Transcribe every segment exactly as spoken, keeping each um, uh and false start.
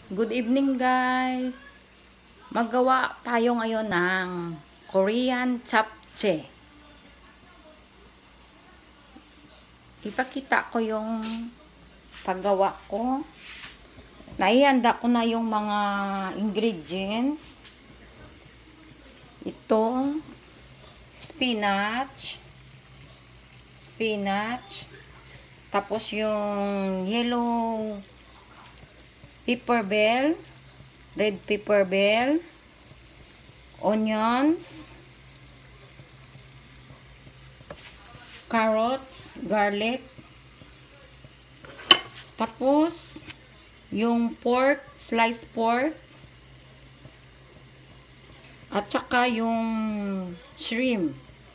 Good evening guys! Maggawa tayo ngayon ng Korean japchae. Ipakita ko yung paggawa ko. Naihanda ko na yung mga ingredients. Ito, spinach, spinach, tapos yung yellow pepper bell, red pepper bell, onions, carrots, garlic, tapos yung pork, sliced pork, at saka yung shrimp.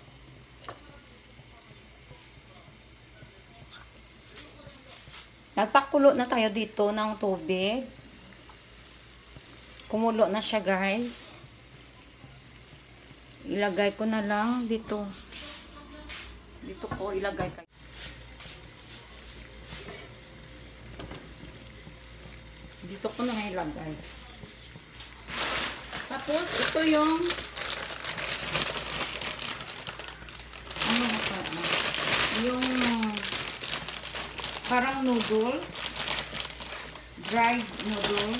Nagpakulo na tayo dito ng tubig. Kumulo na siya guys. Ilagay ko na lang dito. Dito ko ilagay kayo. Dito ko na ilagay. Tapos ito yung ano ba yung parang noodles, dried noodles.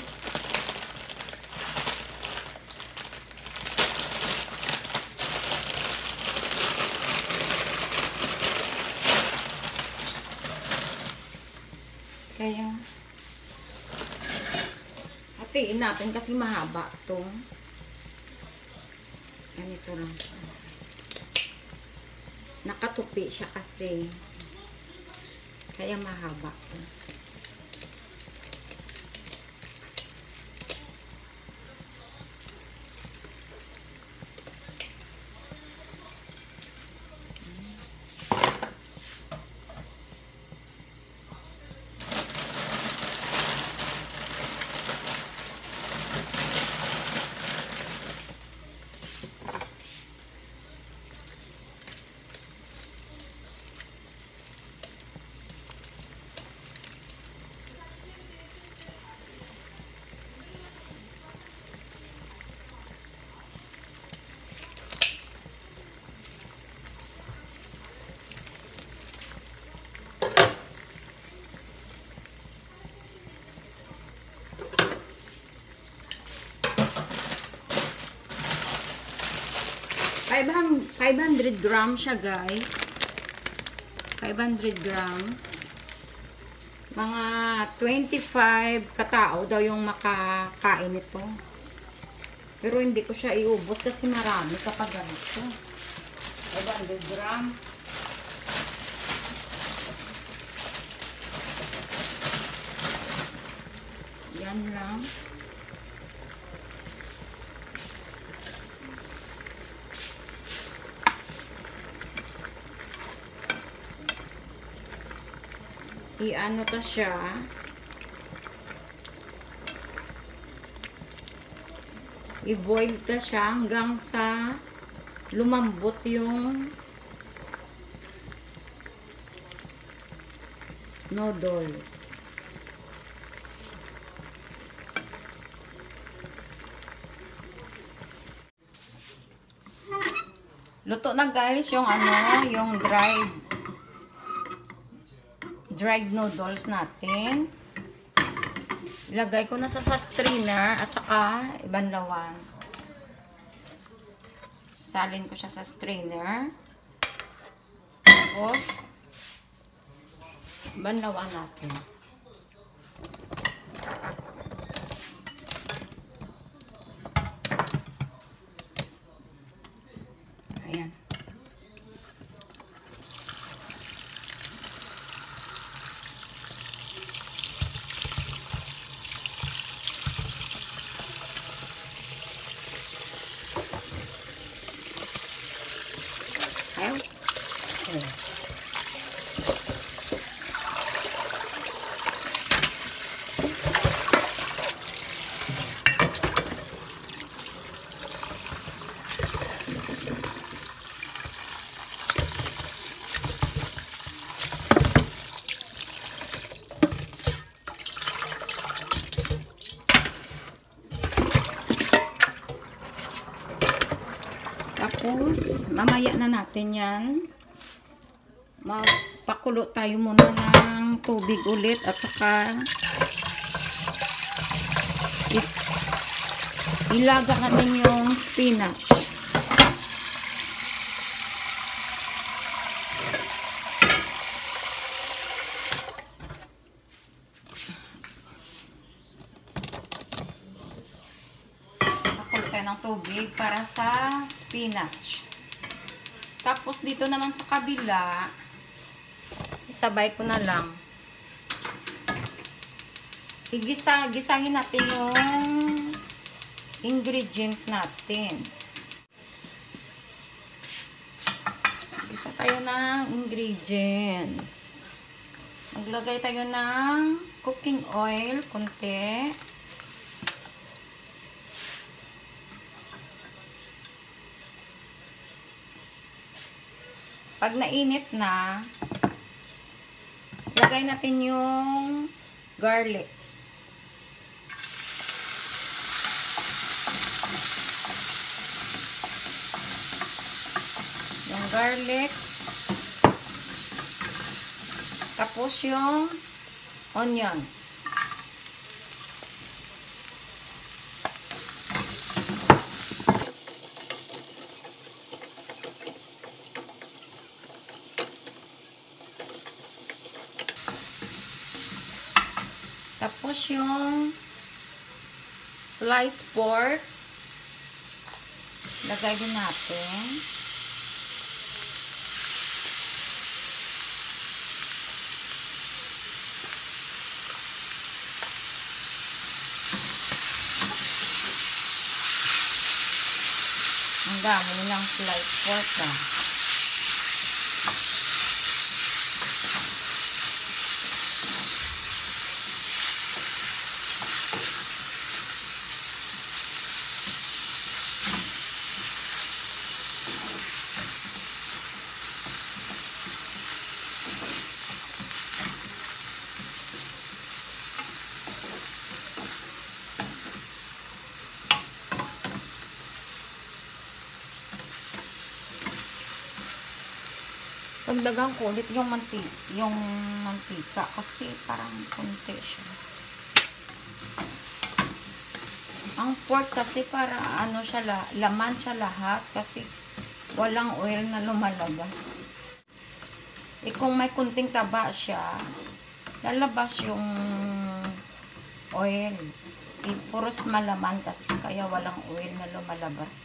Kaya hatiin natin kasi mahaba to. Ganito lang siya. Nakatupi siya kasi. Kaya mahaba to. five hundred grams siya guys. five hundred grams. Mga twenty-five katao daw yung makakain ito. Pero hindi ko siya iubos kasi marami kapag ganito. five hundred grams. Yan lang. I-ano to siya. I-boil ta siya hanggang sa lumambot yung noodles. Luto na guys yung ano, yung dried dried noodles natin. Ilagay ko na sa, sa strainer at saka ibanlawan. Salin ko siya sa strainer. Tapos ibanlawan natin. Ayan. Tapos, mamaya na natin yan. Magpakulo tayo muna ng tubig ulit at saka is, ilaga natin yung spinach. Pakulo tayo ng tubig para sa spinach. Tapos dito naman sa kabila, isabay ko na lang. Igisa, gisahin natin yung ingredients natin. Gisa tayo ng ingredients. Maglagay tayo ng cooking oil, konti. Pag nainit na, lagay natin yung garlic. Yung garlic. Tapos yung onion. Tapos yung sliced pork, lagay din natin. Ang dami nilang sliced pork na. Pagdagang ko ulit yung manti yung mantika kasi parang konti siya. Ang pork kasi para ano siya, laman siya lahat kasi walang oil na lumalabas. E kung may kunting taba siya, lalabas yung oil. E puros malaman kasi kaya walang oil na lumalabas.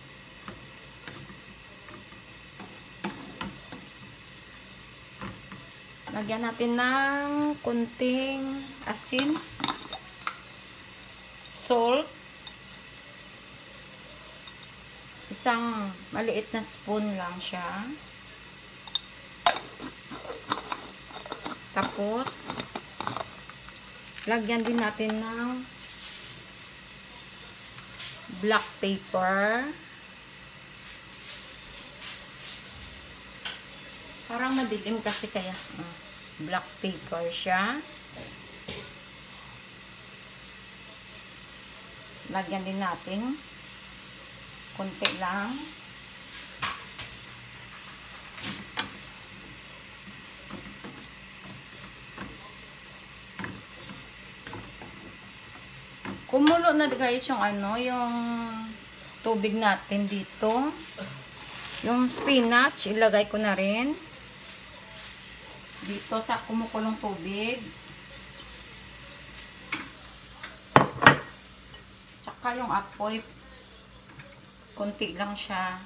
Lagyan natin ng kunting asin, salt, isang maliit na spoon lang siya. Tapos, lagyan din natin ng black pepper. Parang madilim kasi kaya uh, black pepper siya. Lagyan din natin konti lang. Kumulo na guys yung ano, yung tubig natin dito. Yung spinach, ilagay ko na rin dito sa kumukulong tubig. Tsaka yung apoy, konti lang siya.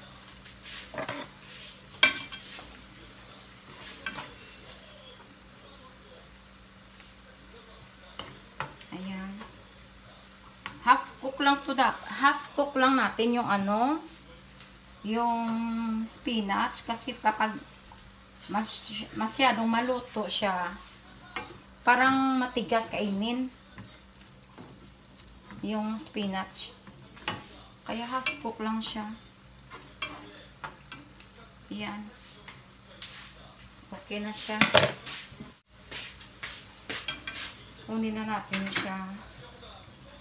Ayan. Half cook lang to da. Half cook lang natin yung ano, yung spinach kasi kapag mas, masyadong maluto siya, parang matigas kainin yung spinach. Kaya half cook lang siya. Yan. Okay na siya. Kunin na natin siya.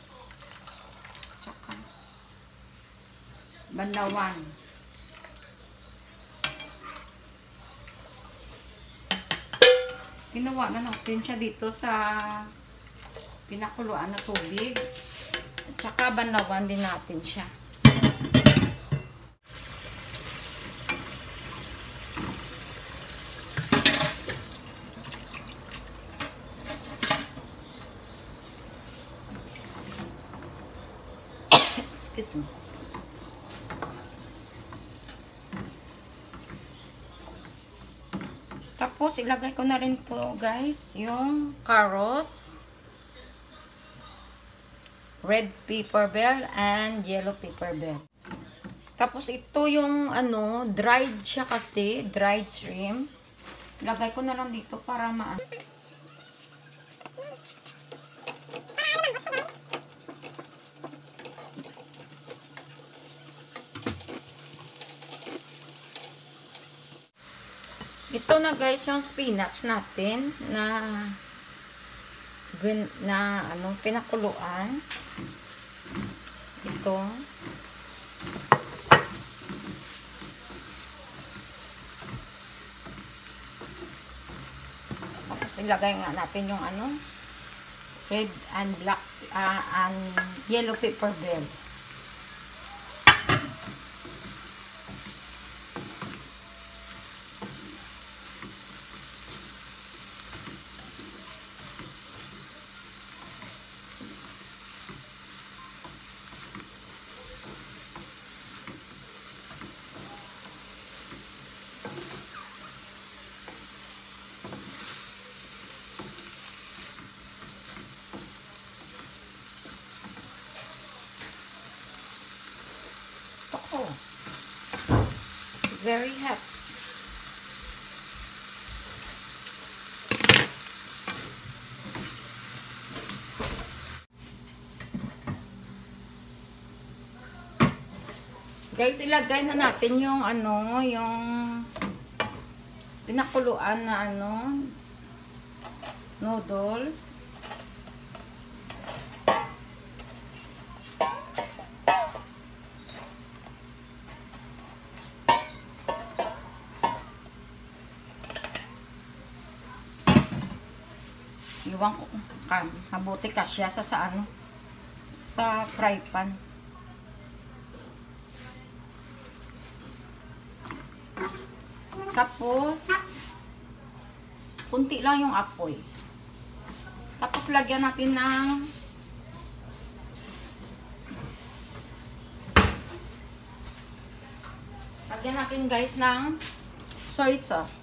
Tsaka banlawan. Ginawa na natin siya dito sa pinakuluan na tubig. At saka banawan din natin siya. Excuse me. Tapos, ilagay ko na rin po, guys, yung carrots, red pepper bell, and yellow pepper bell. Tapos, ito yung, ano, dried siya kasi, dried shrimp. Ilagay ko na lang dito para ma- Ito na guys yung spinach natin na na ano pinakuluan. Ito. Tapos ilagay nga natin yung ano red and black uh, and yellow pepper bell. Oh, very hot. Guys, ilagay na natin yung ano, yung pinakuluan na ano, noodles. Iwan ko ka, mabuti kasya sa sa ano, sa fry pan. Tapos, kunti lang yung apoy. Tapos, lagyan natin ng lagyan natin guys ng soy sauce.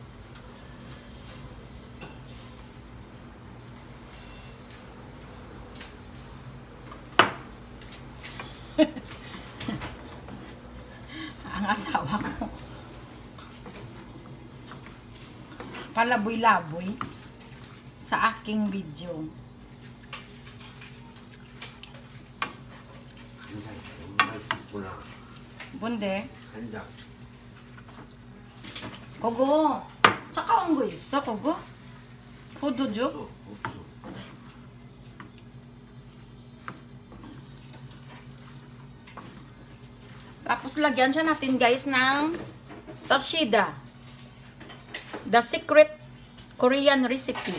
Ang asawa ko palaboy-laboy sa aking video. Bunde kogo 차가운 거 있어 kogo? 포도주? Tapos lagyan siya natin guys ng Toshida, the secret Korean recipe.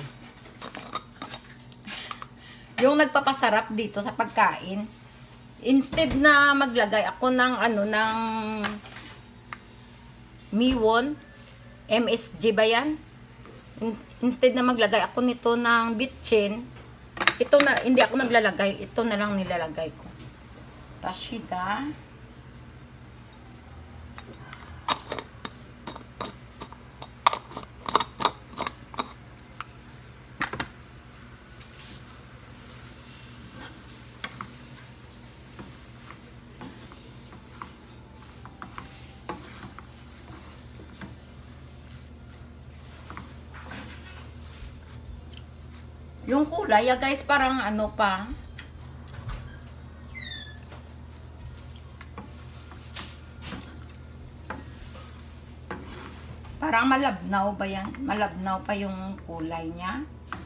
Yung nagpapasarap dito sa pagkain. Instead na maglagay ako ng ano ng miwon, M S G ba yan? Instead na maglagay ako nito ng bitchin, ito na hindi ako naglalagay, ito na lang nilalagay ko. Toshida. Yung kulay, ya guys, parang ano pa. Parang malabnaw ba yan? Malabnaw pa yung kulay niya.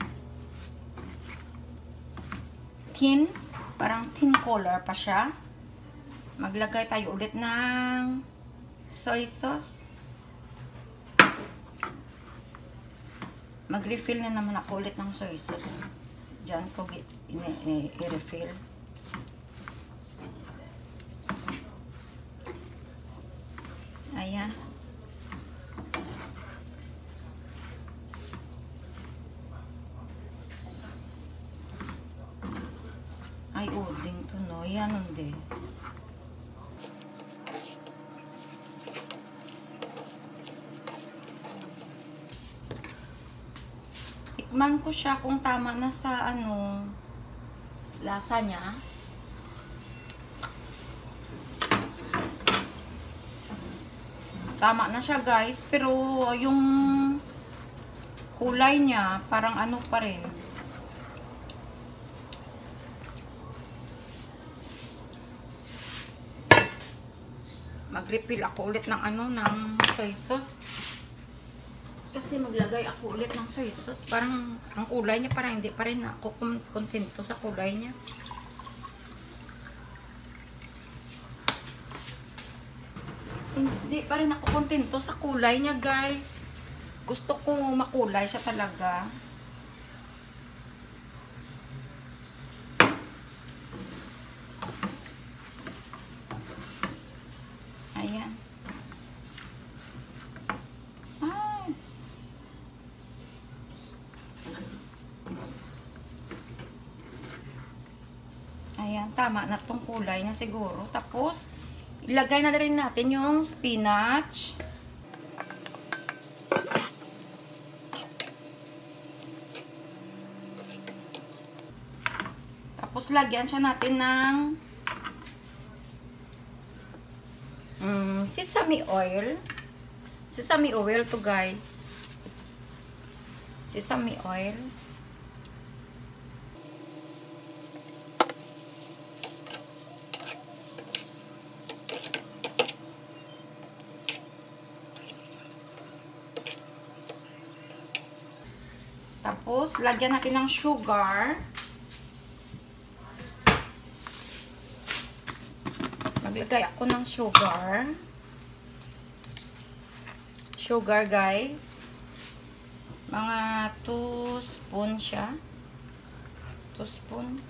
Tin. Parang tin color pa siya. Maglagay tayo ulit ng soy sauce. Mag-refill na naman ako ulit ng soy sauce. Diyan ko i-refill. Ayan. Ay, uding to, no? Yan, hindi. Tikman ko siya kung tama na sa, ano, lasa niya. Tama na siya, guys. Pero, yung kulay niya, parang ano pa rin. Mag-refill ako ulit ng ano, ng soy sauce. Kasi maglagay ako ulit ng soy sauce. Parang, ang kulay niya, parang hindi pa rin ako kontento sa kulay niya. Hindi pa rin ako kontento sa kulay niya, guys. Gusto ko makulay siya talaga. Ayan. Ay. Ayan, tama na tong kulay na siguro. Tapos, ilagay na rin natin yung spinach. Tapos, lagyan siya natin ng um, sesame oil. Sesame oil to, guys. Sesame oil. Tapos, lagyan natin ng sugar. Maglagay ako ng sugar. Sugar, guys. Mga two spoon siya. two spoon.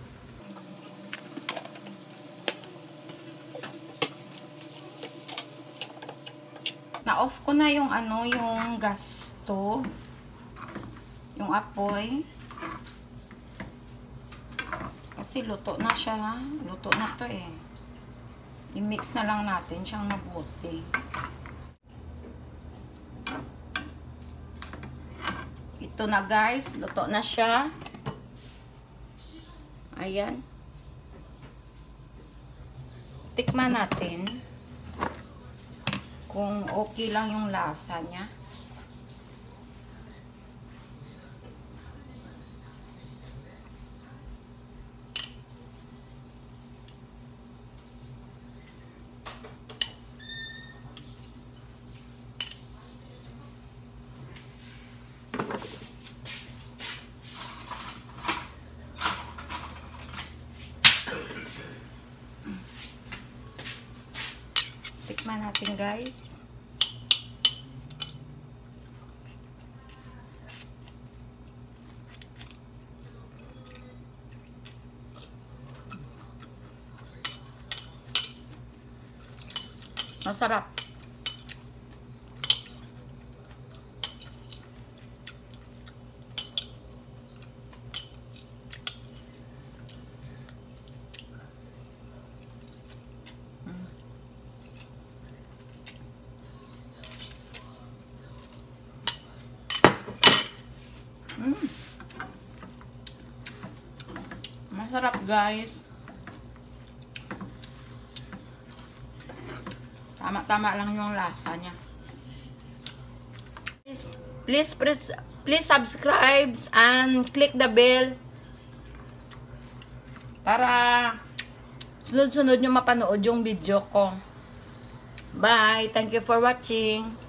Na-off ko na yung ano, yung gas stove. Yung apoy. Kasi luto na siya. Luto na to eh. I-mix na lang natin siyang mabuti. Ito na, guys. Luto na siya. Ayan. Tikman natin kung okay lang yung lasa niya. Tikman natin, guys. Masarap. Mm. Masarap, guys. Tama-tama lang yung lasa niya. Please, please, please, please subscribe and click the bell para sunod-sunod nyo mapanood yung video ko. Bye! Thank you for watching.